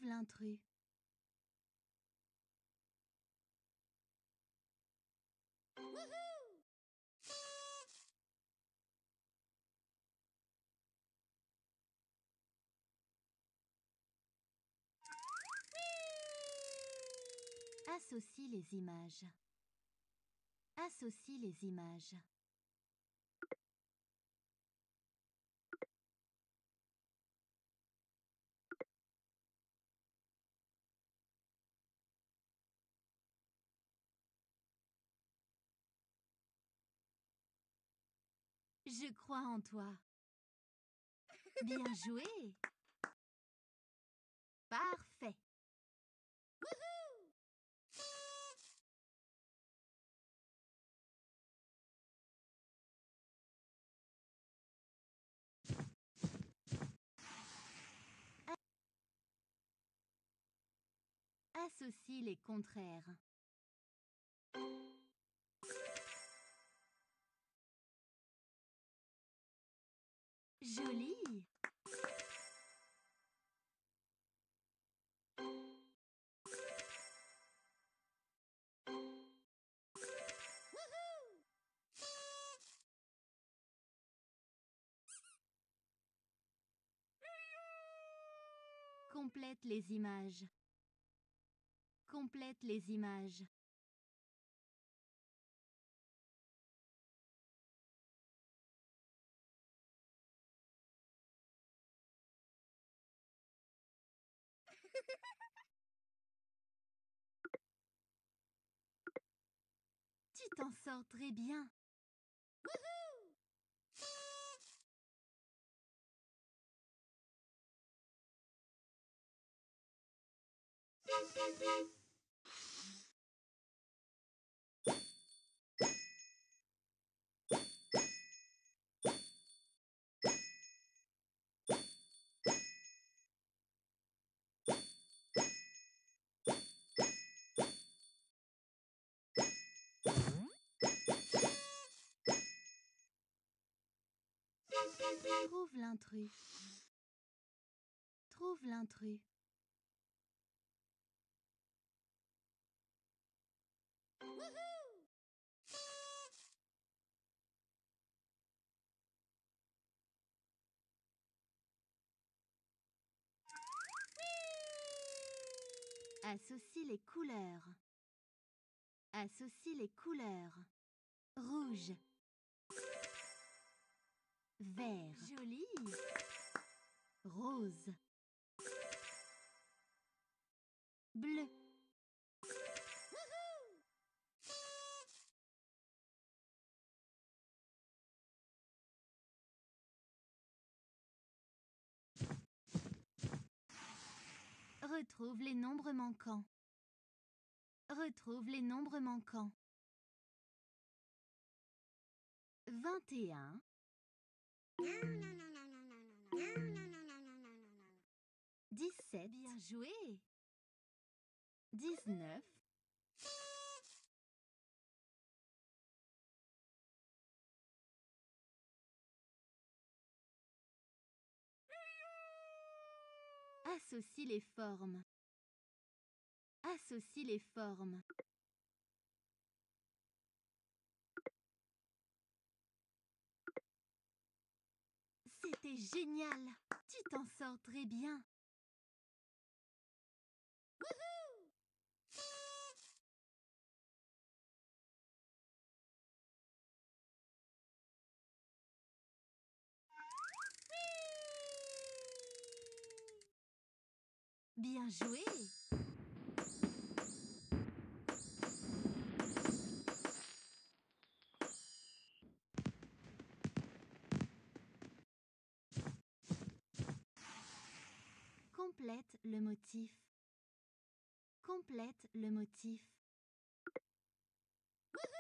l'intrus. Associe les images. Associe les images. Je crois en toi. Bien joué. Parfait. Associe les contraires. Joli. Complète les images. Complète les images. Tu t'en sors très bien. Trouve l'intrus. Trouve l'intrus. Associe les couleurs. Associe les couleurs. Rouge. Vert. Joli. Rose. Bleu. Retrouve les nombres manquants. Retrouve les nombres manquants. 21. 17. Bien joué. 19. 'Associe les formes. Associe les formes. C'était génial. Tu t'en sors très bien. Bien joué. Complète le motif. Complète le motif.